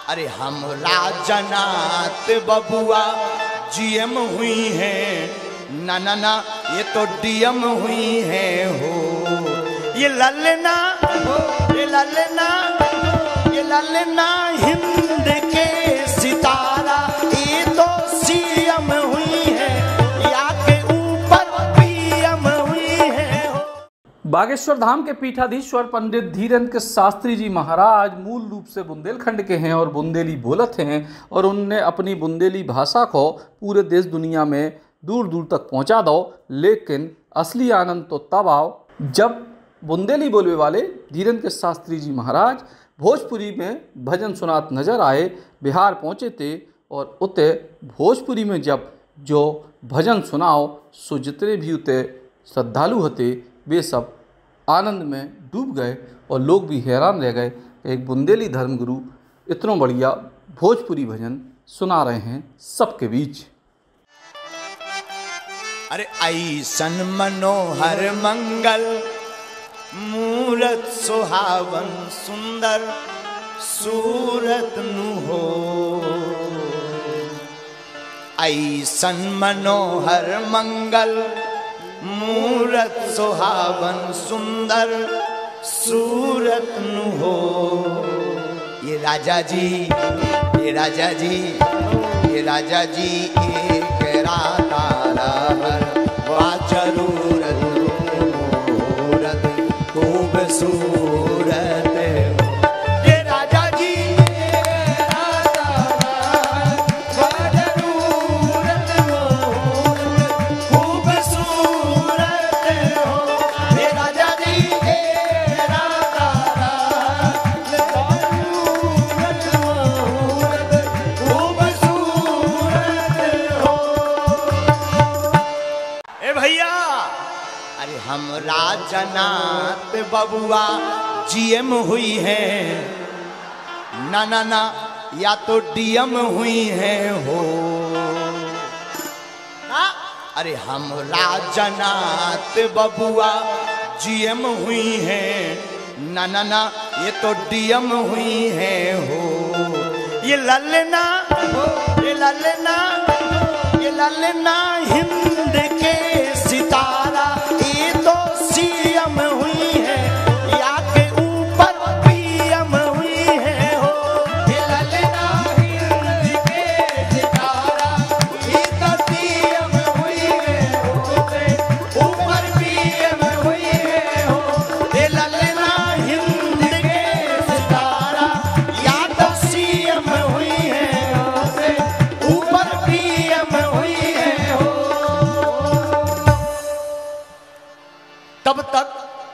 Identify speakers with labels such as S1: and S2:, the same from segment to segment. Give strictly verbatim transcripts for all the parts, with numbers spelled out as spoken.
S1: अरे हमरा जनात बबुआ जीएम हुई हैं, ना ना ना ये तो डीएम हुई हैं हो। ये ललना ये ललना ये ललना हिंद के सितारा, ये तो सीएम हुई है या के ऊपर पीएम हुई है हो।
S2: बागेश्वर धाम के पीठाधीश्वर पंडित धीरेन्द्र शास्त्री जी महाराज मूल रूप से बुंदेलखंड के हैं और बुंदेली बोलत हैं, और उनने अपनी बुंदेली भाषा को पूरे देश दुनिया में दूर दूर तक पहुंचा दो। लेकिन असली आनंद तो तब आओ जब बुंदेली बोलने वाले धीरेन्द्र शास्त्री जी महाराज भोजपुरी में भजन सुनात नजर आए। बिहार पहुंचे थे और उते भोजपुरी में जब जो भजन सुनाओ सो जितने भी उते श्रद्धालु होते वे सब आनंद में डूब गए और लोग भी हैरान रह गए। एक बुंदेली धर्मगुरु इतना बढ़िया भोजपुरी भजन सुना रहे हैं सबके बीच।
S1: अरे ऐसन मनोहर मंगल मूरत सुहावन सुंदर सूरत नु हो। ऐसन मनोहर मंगल मूरत सुहावन सुंदर सूरत नु हो। ये राजा जी ये राजा जी ये राजा जी एक राता वाह जरूरत मूरत खूबसूरत। ये राजा जी राता वाह जरूरत खूबसूरत हो। ये राजा जी राता हमरा जनात बबुआ जीएम हुई है, ना ना ना या तो डीएम हुई है हो। ना? अरे हमरा जनात बबुआ जीएम हुई है, ना ना ना ये तो डीएम हुई है हो। ये ललना ये ललना ये ललना हिंद के सितारा, ये तो सीएम हुई है या के ऊपर पीएम हुई है हो। ये ललना हिंद के सितारा, ये तो सीएम हुई है ऊपर पीएम हुई है हो। ये ललना हिंद के सितारा या तो सीएम हुई है ऊपर पीएम हुई है हो। तब तक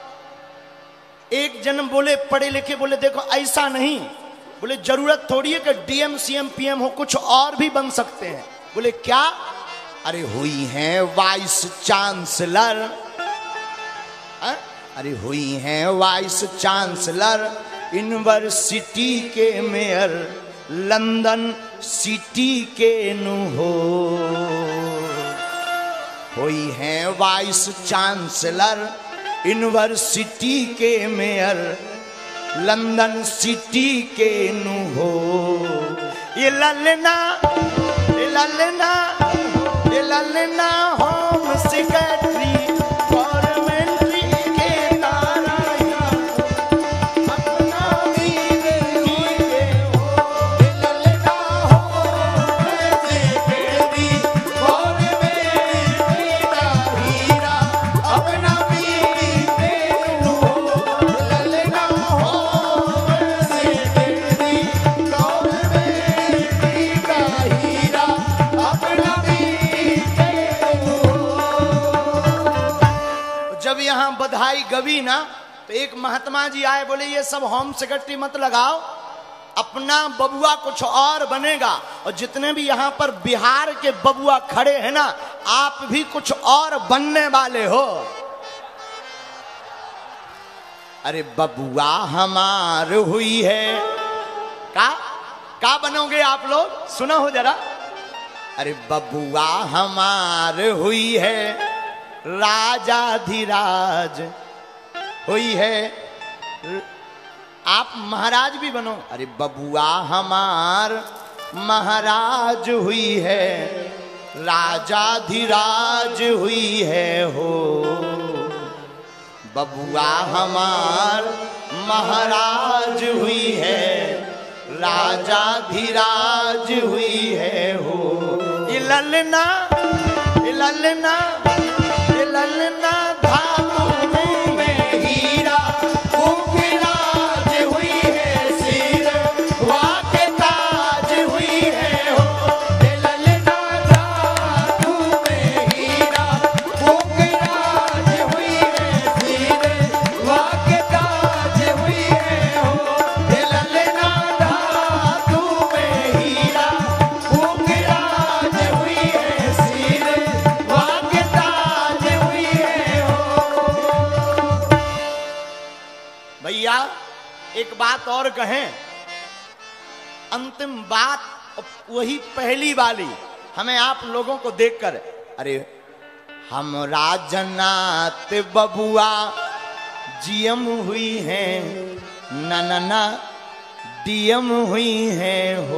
S1: एक जन बोले पढ़े लिखे, बोले देखो ऐसा नहीं, बोले जरूरत थोड़ी है कि डीएम सीएम पीएम हो, कुछ और भी बन सकते हैं। बोले क्या? अरे हुई हैं वाइस चांसलर, अरे हुई हैं वाइस चांसलर यूनिवर्सिटी के मेयर लंदन सिटी के नु हो। हुई हैं वाइस चांसलर यूनिवर्सिटी के मेयर लंदन सिटी के नु हो। ये ललना ये ललना ये ललना होम सेक्रेटरी गवर्नमेंट के तारा अपना भी के हो। ये ललना होम सेक्रेटरी गवर्नमेंट के हीरा अपना भी यहाँ बधाई गवी ना, तो एक महात्मा जी आए, बोले ये सब होम सेक्रेटरी मत लगाओ, अपना बबुआ कुछ और बनेगा। और जितने भी यहाँ पर बिहार के बबुआ खड़े हैं ना, आप भी कुछ और बनने वाले हो। अरे बबुआ हमार हुई है, का का बनोगे आप लोग? सुना हो जरा। अरे बबुआ हमार हुई है राजाधिराज हुई है आप महाराज भी बनो। अरे बबुआ हमार महाराज हुई है, राजाधिराज हुई है हो। बबुआ हमार महाराज हुई है, राजाधिराज हुई है हो। ये ललना ये ललना ये ललना धामों में हीरा मुखराज हुई है, सिर वाके ताज हुई है हो। ये ललना धामों में हीरा मुखराज हुई है, सिर वाके ताज हुई है हो। ये ललना धामों में हीरा मुखराज हुई है, सिर वाके ताज हुई है हो। भैया एक बात और कहें, अंतिम बात वही पहली वाली हमें आप लोगों को देखकर, अरे हमरा जन्नत बबुआ जीएम हुई है, ना ना ना डीएम हुई है हो।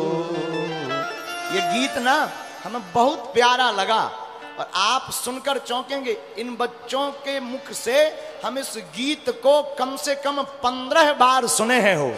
S1: ये गीत ना हमें बहुत प्यारा लगा और आप सुनकर चौंकेंगे। इन बच्चों के मुख से हम इस गीत को कम से कम पंद्रह बार सुने हैं हो।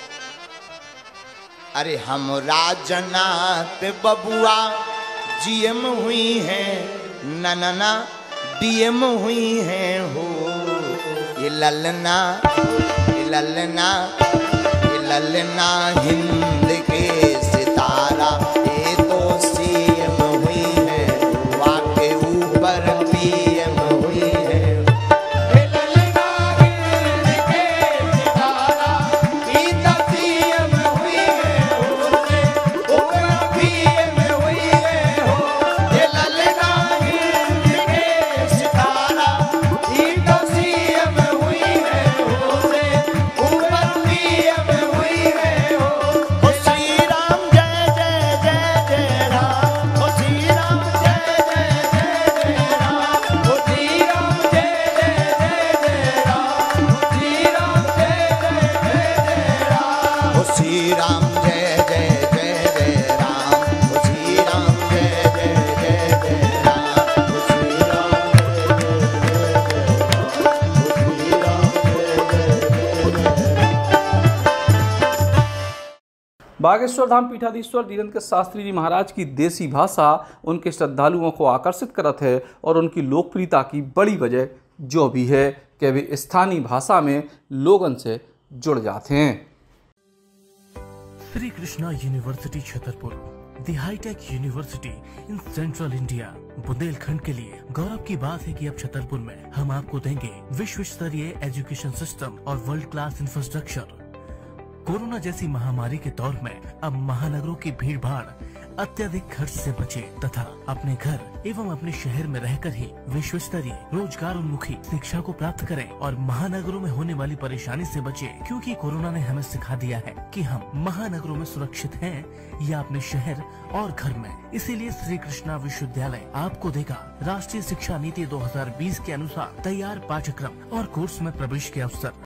S1: अरे हमरा जन्नत बबुआ जीएम हुई है, ना ना ना डीएम हुई है हो। ये ललना ये ललना ये ललना हिंद के सितारा, ये तो सीएम हुई है, वाके ऊपर पीएम हुई है। ये ललना हिंद के सितारा, ये तो सीएम हुई है, उससे ऊपर पीएम हुई है हो। ये ललना हिंद के सितारा, ये तो सीएम हुई है, उससे ऊपर पीएम हुई है हो। ओ श्री राम जय जय जय जय राम, ओ श्री राम जय जय जय जय राम, ओ श्री राम जय जय जय जय राम, ओ श्री राम जय जय जय जय राम, ओ श्री राम जय जय जय जय राम, ओ श्री राम जय जय जय जय राम, ओ श्री राम
S2: बागेश्वर धाम पीठाधीश्वर धीरेन्द्र शास्त्री जी महाराज की देसी भाषा उनके श्रद्धालुओं को आकर्षित करत है और उनकी लोकप्रियता की बड़ी वजह जो भी है कि वे स्थानीय भाषा में लोगन से जुड़ जाते हैं।
S3: Shri Krishna university Chhatarpur, the high tech university in central India. Bundelkhand के लिए गौरव की बात है कि अब छतरपुर में हम आपको देंगे विश्व स्तरीय एजुकेशन सिस्टम और वर्ल्ड क्लास इंफ्रास्ट्रक्चर। कोरोना जैसी महामारी के दौर में अब महानगरों की भीड़ भाड़ अत्यधिक खर्च से बचे तथा अपने घर एवं अपने शहर में रहकर ही विश्व स्तरीय रोजगार उन्मुखी शिक्षा को प्राप्त करें और महानगरों में होने वाली परेशानी से बचे, क्योंकि कोरोना ने हमें सिखा दिया है कि हम महानगरों में सुरक्षित हैं या अपने शहर और घर में। इसीलिए श्री कृष्णा विश्वविद्यालय आपको देगा राष्ट्रीय शिक्षा नीति दो हज़ार बीस के अनुसार तैयार पाठ्यक्रम और कोर्स में प्रवेश के अवसर।